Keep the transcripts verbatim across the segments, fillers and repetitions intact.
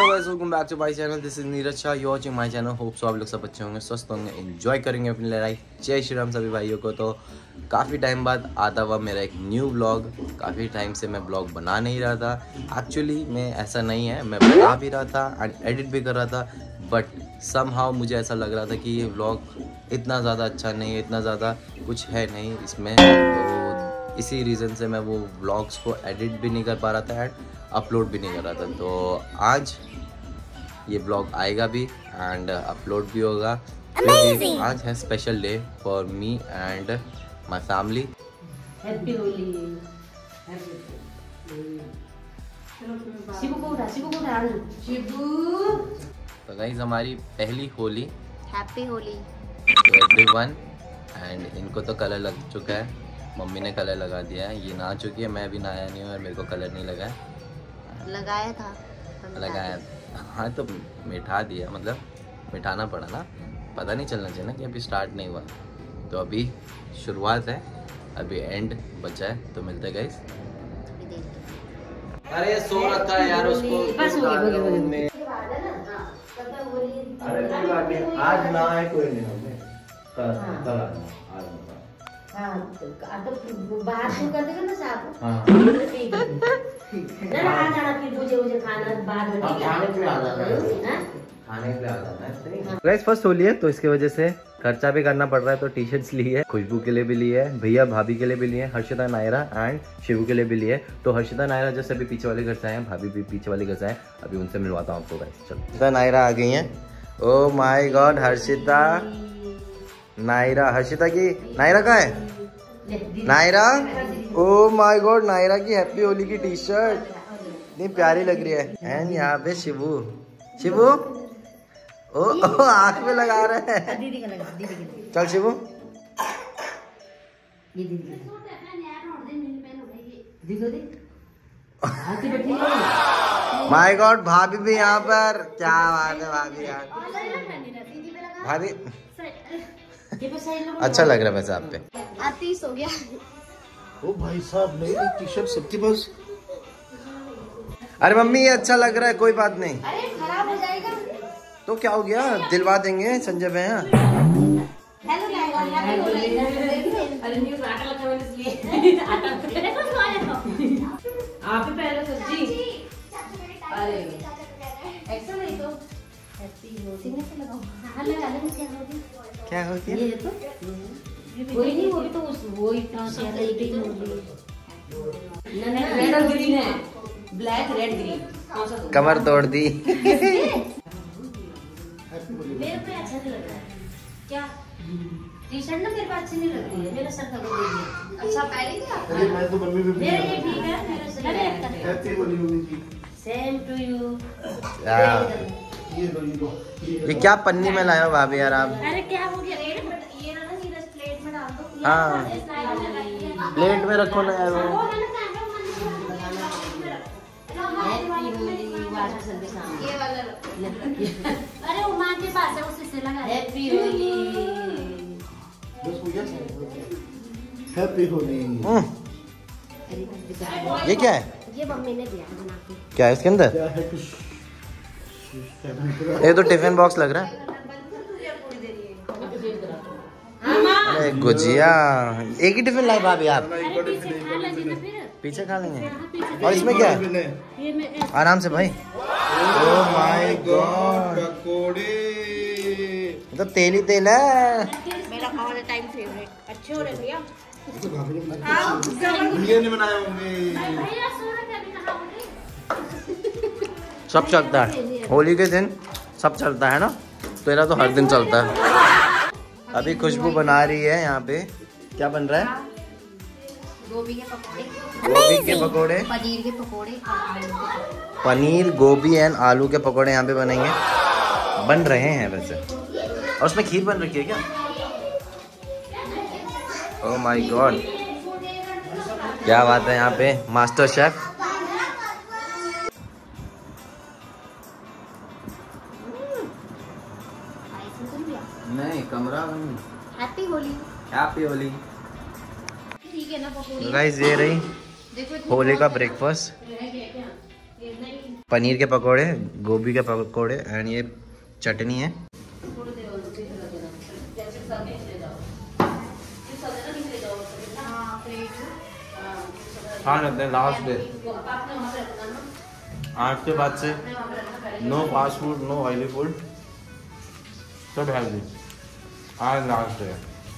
Hello guys, welcome back to my channel. This is Neeraj Shah, you watching my channel. Hope so आप लोग सब अच्छे होंगे, स्वस्थ होंगे, एंजॉय करेंगे अपनी लाइफ। जय श्री राम सभी भाइयों को। तो काफ़ी टाइम बाद आता हुआ मेरा एक न्यू व्लॉग। काफ़ी टाइम से मैं व्लॉग बना नहीं रहा था। एक्चुअली मैं ऐसा नहीं है, मैं बना भी रहा था एंड एडिट भी कर रहा था, बट समहाउ मुझे ऐसा लग रहा था कि ये व्लॉग इतना ज़्यादा अच्छा नहीं है, इतना ज़्यादा कुछ है नहीं इसमें। तो इसी रीज़न से मैं वो व्लॉग्स को एडिट भी नहीं कर पा रहा था एंड अपलोड भी नहीं कर रहा था। तो आज ये ब्लॉग आएगा भी एंड अपलोड भी होगा, क्योंकि आज है special day for me and my family. Happy Holi. Shibu को उठा, शिबू को उठा, शिबू। तो गाइस हमारी पहली होली। हैप्पी होली तो एवरीवन। एंड इनको तो कलर लग चुका है, मम्मी ने कलर लगा दिया है। ये नहा चुकी है, मैं भी नहाया नहीं हूँ और मेरे को कलर नहीं लगा है। लगाया था लगाया हाँ, तो मिठा दिया, मतलब मिठाना पड़ा ना, पता नहीं चलना चाहिए ना कि अभी स्टार्ट नहीं हुआ। तो अभी शुरुआत है, अभी एंड बचा है। तो मिलते हैं गाइस। अरे सो रखा है यार उसको। बस हो गया, हो गया, हो गया। अरे कोई बात नहीं, आज ना है कोई नहीं, हमने कल कल आना आज। हाँ तो बाहर से कर देगा ना साहब। हाँ ठीक है, ना आज आना, फिर मुझे मुझे खाना बाद में खाने पे आ जाना है, खाने पे आ जाना है। गाइस फर्स्ट होली है तो इसकी वजह से खर्चा भी करना पड़ रहा है। तो टी शर्ट्स ली है, खुशबू के लिए भी ली है, भैया भाभी के लिए भी लिए, हर्षिता नायरा एंड शिवू के लिए भी लिए। तो हर्षिता नायरा जैसे अभी पीछे वाले घर से आए हैं, भाभी भी पीछे वाले घर से आए, अभी उनसे मिलवाता हूँ आपको गाइस। चलो, हर्षिता नायरा आ गई हैं। Oh my god, Harshita Naira, Harshita की नायरा कहाँ है? Naira, oh my god, Naira की हैप्पी होली की टी शर्ट इतनी प्यारी लग रही है। एंड यहाँ पे शिवू, शिवू ओ, ओ आँख में लगा रहे हैं। दीदी का लगा, दीदी का। चल शिवू, ये दीदी का दिखो दे। हाथी बैठी है। माय गॉड, भाभी भी यहाँ पर। क्या बात है भाभी यार, भाभी अच्छा लग रहा है वैसे आप पे। आतीश हो गया। ओ भाई साहब, नई टी शर्ट सबके पास। अरे मम्मी ये अच्छा लग रहा है, कोई बात नहीं। अरे खराब हो जाएगा तो क्या हो गया, दिलवा देंगे संजय भैया। हेलो अरे न्यू आटा लगा मैंने इसलिए आटा आप ही पहले सब्जी। अरे एक्शन नहीं तो हैप्पी होली से लगाओ। हां लगा ले, क्या होगी क्या होती है ये तो कोई नहीं, वो भी तो उस वो इतना ज्यादा एक ही होली। ना ना रेड और ग्रीन है, ब्लैक रेड ग्रीन कौन सा? कमर तोड़ दी। मेरे पे अच्छा नहीं लग रहा है क्या? टी शर्ट ना मेरे पे अच्छी नहीं लगती है, मेरा सर खबर दे दिया। अच्छा पहले क्या? अरे मैं तो मम्मी भी मेरा ये ठीक है, मेरा सर लगता है। हैप्पी होली होली की। Same to you. ये लो ये लो ये क्या पन्नी में लाए हो भाभी यार आप? अरे क्या हो गया? ये ये ना नीरज प्लेट में डाल दो। हाँ प्लेट में रखो ना यार वो। हैप्पी होली वाला संदेश सामने ये वाला अरे वो मां के पास है, उसी से लगा। हैप्पी होली। बस हो गया। हैप्पी होली। ये क्या है? ये मम्मी ने दिया है बना के। क्या है इसके अंदर? क्या है कुछ? ये तो टिफिन बॉक्स लग रहा है। अरे गुजिया, एक ही टिफिन लाए भाभी आप? पीछे खा लेंगे। और इसमें क्या है? आराम से भाई। ओह माय गॉड, पकोड़े। तो तेल ही तेल है। मेरा ऑल टाइम फेवरेट। अच्छे हो रहे भैया। भैया ने बनाए होंगे। सब चलता है होली के दिन, सब चलता है ना। तेरा तो हर दिन चलता है। अभी खुशबू बना रही है यहाँ पे। क्या बन रहा है? गोभी के पकौड़े, गोभी के पकोड़े, पनीर के पकौड़े, पनीर गोभी एंड आलू के पकोड़े यहाँ पे बनेंगे, बन रहे हैं वैसे। और उसमें खीर बन रखी है क्या? ओह माय गॉड, क्या बात है यहाँ पे, मास्टर शेफ। नहीं कमरा नहीं। हैप्पी होली। हैप्पी होली। ठीक है ना पकौड़ी। गाइस ये रही होली का ब्रेकफास्ट। पनीर के पकोड़े, गोभी के पकोड़े एंड ये चटनी है। हाँ रहते हैं लास्ट डे। आज के बाद से no fast food, no oily food, सब हेल्दी। आज last day.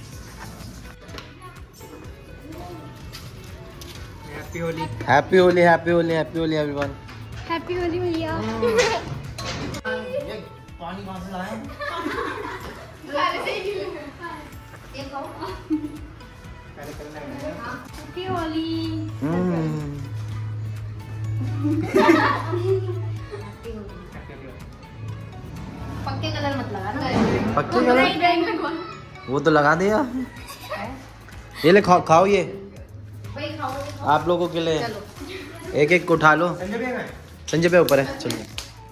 Happy Holi, happy Holi, happy Holi, happy Holi everyone. Happy Holi भैया। पानी कहाँ से लाया? हैप्पी होली। पक्के कलर मत लगा ना। पक्के कलर वो तो लगा दिया। ये ले खाओ, खाओ ये भाई खाओ। आप लोगों के लिए। एक एक को उठा लो। संजय पे ऊपर है, चलो।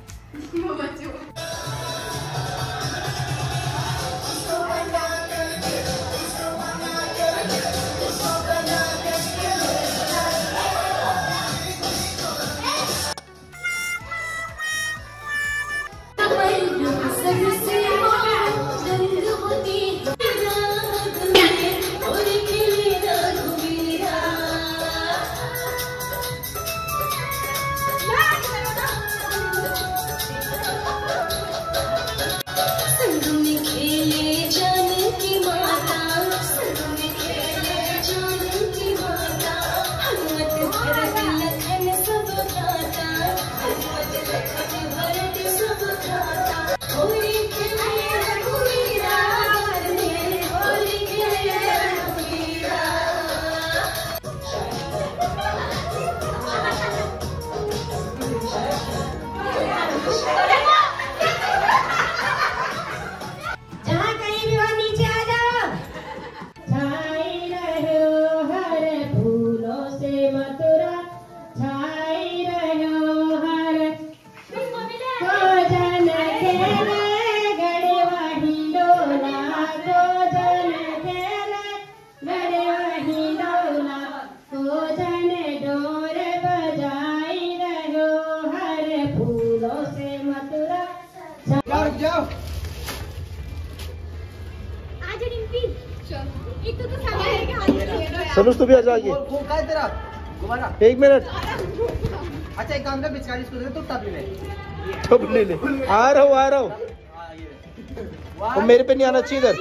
सनुष तू भी आ जाइए। तेरा एक मिनट। अच्छा एक काम कर, पिचकारी इसको दे, तू टप ले। टप ले ले। आ रहा हूँ, आ रहा हूँ। और मेरे पे नहीं आना चाहिए इधर।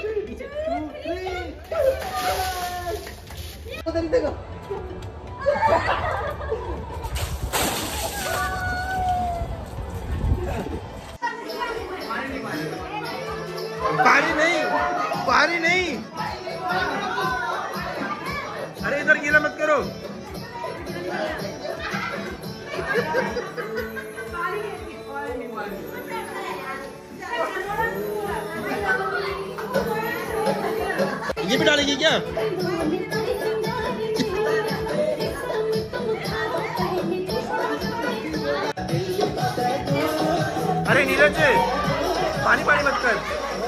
पानी नहीं, पानी नहीं। अरे इधर गीला मत करो। ये भी डालेगी क्या? अरे नीरज पानी पानी मत कर।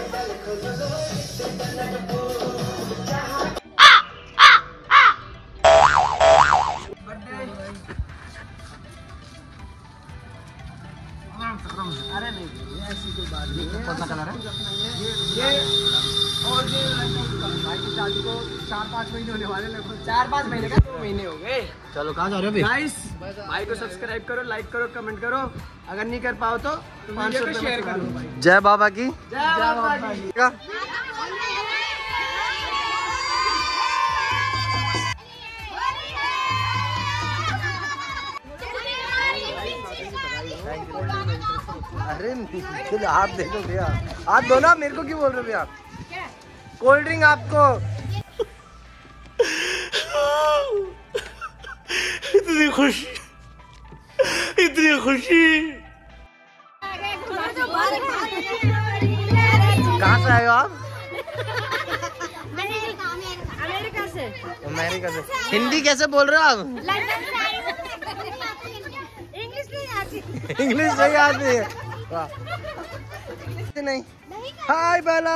अरे नहीं, ये ऐसी कोई बात नहीं। कौन सा कलर है ये? और ये भाई की शादी को चार पाँच महीने होने वाले, लगभग चार पाँच महीने का दो महीने हो गए। चलो कहाँ जा रहे हो अभी? गाइस भाई को सब्सक्राइब करो, लाइक करो, कमेंट करो। अगर नहीं कर पाओ तो वीडियो को शेयर करो। जय बाबा की। जय बाबा की। अरे हाथ देखो भैया, हाथ दो ना। मेरे को क्यों बोल रहे हो भैया? कोल्ड ड्रिंक आपको। इतनी खुशी, इतनी खुशी। कहाँ से आए हो आप? अमेरिका से। अमेरिका से। हिंदी कैसे बोल रहे हो आप? इंग्लिश नहीं आती। इंग्लिश नहीं आती है। नहीं। हाय बेला।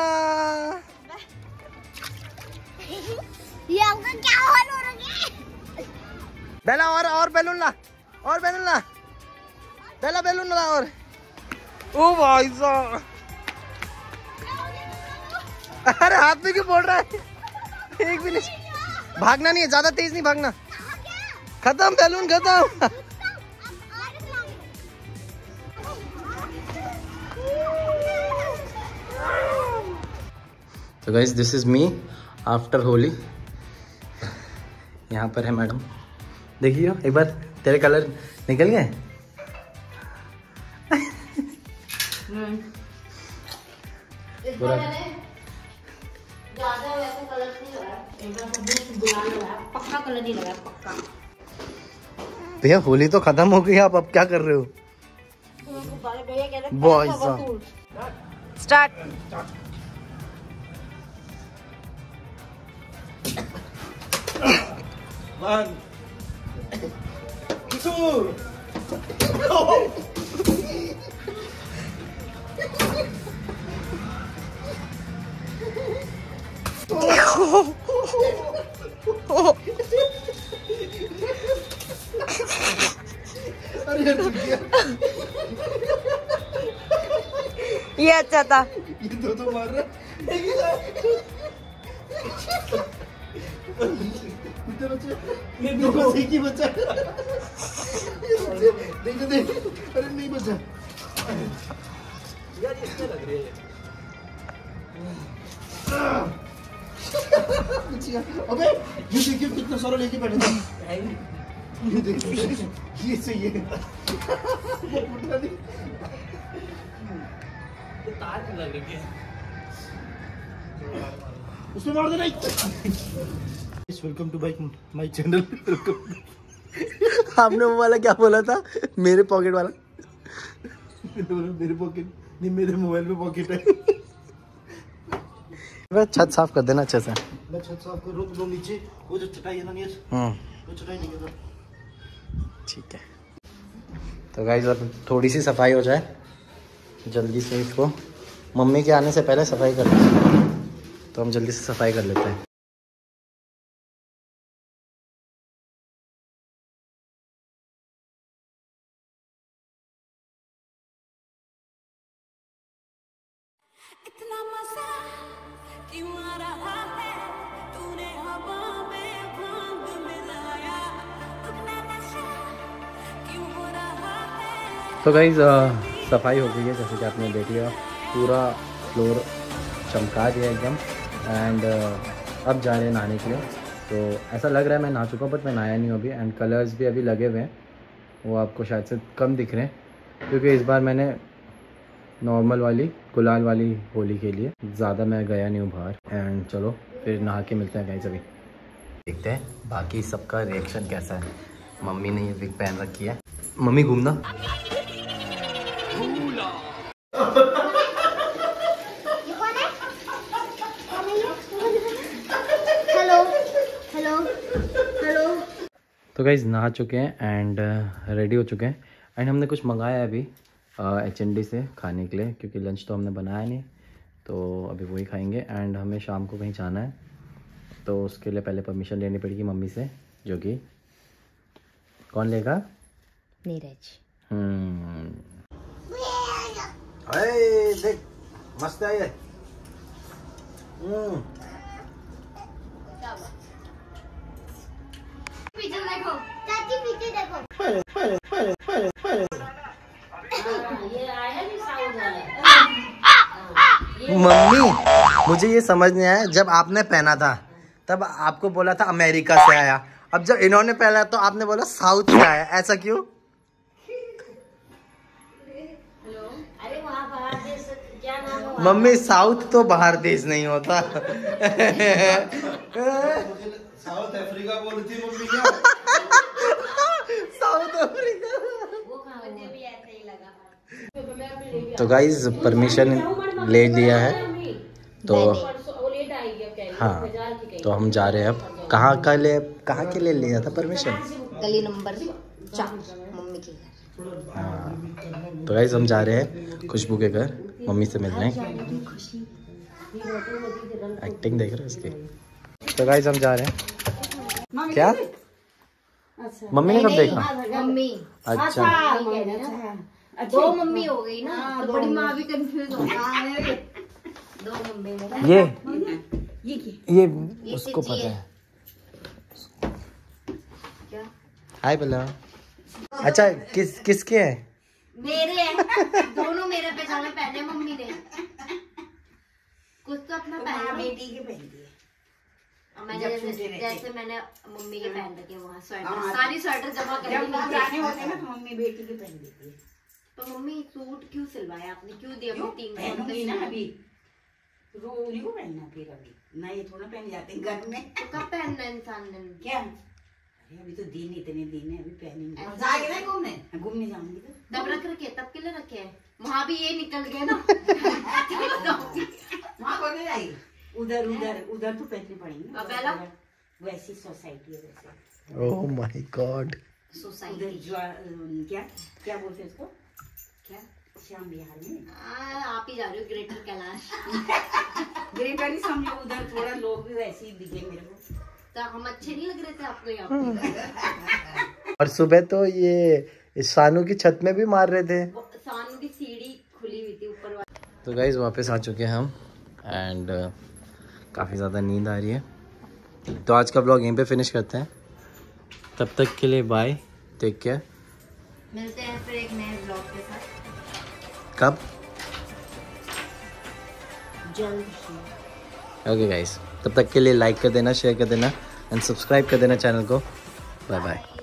ये आपका क्या हाल हो रहा है? बेला और और बैलून ला, और बैलून ला। पहला बैलून लगा और ओ भाई साहब, अरे हाथ में क्यों बोल रहा है? एक भी नहीं, भागना नहीं है, ज्यादा तेज नहीं भागना। खत्म बैलून खत्म। तो guys this is me after Holi. यहाँ पर है मैडम, देखिए एक बार तेरे कलर निकल गए। पूरा ज्यादा वैसा कलर नहीं लगा, गुलाल लगा, पक्का कलर नहीं लगा, पक्का। भैया होली तो खत्म हो गई, आप अब क्या कर रहे हो? Boys start. वन टू ये अच्छा था। ये दो तो मार रहा ये दो बस एक ही बचा। देख देख, अरे नहीं बचा यार, ये इसमें लग रही है। अबे ये देखिए कितना सारा लेके बैठे थे। ये देखिए ये सही है। तार क्यों लग रही है? उसमें मार देना। Welcome to my channel. आपने वो वाला क्या बोला था? मेरे पॉकेट वाला। मेरे पॉकेट नहीं, मेरे मोबाइल में पॉकेट है। वह छत साफ कर देना अच्छे से। मैं छत साफ कर रहा हूँ, नीचे वो जो चटाई है ना नीचे, वो चटाई नहीं कर रहा। ठीक है तो गाइस अब थोड़ी सी सफाई हो जाए जल्दी से, इसको मम्मी के आने से पहले सफाई कर लेते, तो हम जल्दी से सफाई कर लेते हैं। इतना मजा क्यों आ रहा है, तूने हवा में भांग मिलाया, अपना नशा क्यों हो रहा है। तो गाइस सफाई हो गई है, जैसे कि आपने देख लिया, पूरा फ्लोर चमका दिया एकदम। एंड अब जा रहे हैं नहाने के लिए। तो ऐसा लग रहा है मैं नहा चुका हूँ, बट मैं नहाया नहीं हूँ अभी। एंड कलर्स भी अभी लगे हुए हैं, वो आपको शायद से कम दिख रहे हैं, क्योंकि इस बार मैंने नॉर्मल वाली गुलाल वाली होली के लिए ज़्यादा मैं गया नहीं हूँ बाहर। एंड चलो फिर नहा के मिलते हैं कहीं से भी, देखते हैं बाकी सबका रिएक्शन कैसा है। मम्मी ने ये विग पहन रखी है। मम्मी घूमना। Hello hello hello. तो गाइज नहा चुके हैं एंड रेडी हो चुके हैं। एंड हमने कुछ मंगाया है अभी एच एन डी से खाने के लिए, क्योंकि लंच तो हमने बनाया नहीं, तो अभी वही खाएंगे। एंड हमें शाम को कहीं जाना है, तो उसके लिए पहले परमिशन लेनी पड़ेगी मम्मी से, जो कि कौन लेगा? नीरज। हम्म देख मस्त है ये। पीछे देखो चाची, पीछे देखो। मम्मी मुझे ये समझ नहीं आया, जब आपने पहना था तब आपको बोला था अमेरिका से आया, अब जब इन्होंने पहना तो आपने बोला साउथ से आया, ऐसा क्यों? अरे वहाँ बाहर देश क्या नाम है? मम्मी साउथ तो बाहर देश नहीं होता। साउथ अफ्रीका बोली थी मम्मी क्या? South Africa. वो कहाँ मुझे भी ऐसा ही लगा। तो गाइज परमिशन ले लिया है, तो हाँ तो हम जा रहे हैं अब। कहाँ का ले कहाँ के लिए लिया था परमिशन? गली नंबर चार, मम्मी के घर। हाँ तो गाइज हम जा रहे हैं खुशबू के घर, मम्मी से मिलने। एक्टिंग देख रहे हो इसकी। तो गाइज हम जा रहे हैं। क्या मम्मी ने कब देखा? मम्मी अच्छा मम्मी कह रहे ना। दो मम्मी हो गई ना, तो बड़ी माँ भी कंफ्यूज हो गई। दो मम्मी मेरा। ये ये क्या? ये ये उसको सिज्जी पता है। है। क्या? हाय बोला। अच्छा किस किसके है? मेरे हैं दोनों, मेरे पहचाने पहने मम्मी ने। कुछ तो अपना पहना बेटी के पहन दिए। मैं जैसे जैसे मैंने मम्मी के पहन रखे वहाँ स्वेटर, सारी स्वेटर जमा कर दी। पुराने होते हैं ना तो मम्मी बेटी के पहन देती है। तो मम्मी सूट क्यों सिलवाया आपने, क्यों दिया? क्यों तीन पहनूंगी ना अभी, रो उन्हीं को पहनना फिर अभी ना, ये थोड़ा पहन जाते हैं घर में। तो कब पहनना है इंसान ने? क्या अरे अभी तो दिन इतने दिन है, अभी पहनेंगे। जाएंगे ना घूमने? घूमने जाऊंगी तो तब रख रखे, तब के लिए रखे हैं। वहाँ भी ये निकल गया ना। वहाँ को नहीं आई, उधर उधर उधर तो पहनने पड़ेंगे। अब पहला? वैसी सोसाइटी है वैसे। Oh my god. उधर सोसाइटी ज्वा- क्या क्या बोलते हैं उसको, क्या? श्याम बिहार में आ, आप ही जा रहे हो ग्रेटर कैलाश। ग्रेटर ही समझो, उधर थोड़ा लोग भी वैसे ही दिखे मेरे को। तो हम अच्छे नहीं लग रहे थे आपको यहाँ पे? और सुबह तो ये सानू की छत में भी मार रहे थे। वो सानू की सीढ़ी खुली हुई थी ऊपर वाली। तो गाइज वापस आ चुके हैं हम एंड uh, काफ़ी ज़्यादा नींद आ रही है, तो आज का ब्लॉग यहीं पे फिनिश करते हैं। तब तक के लिए बाय, टेक केयर। मिलते हैं फिर एक नए ब्लॉग के साथ कब? जल्द ही। ओके गाइज, तब तक के लिए लाइक कर देना, शेयर कर देना एंड सब्सक्राइब कर देना चैनल को। Bye bye.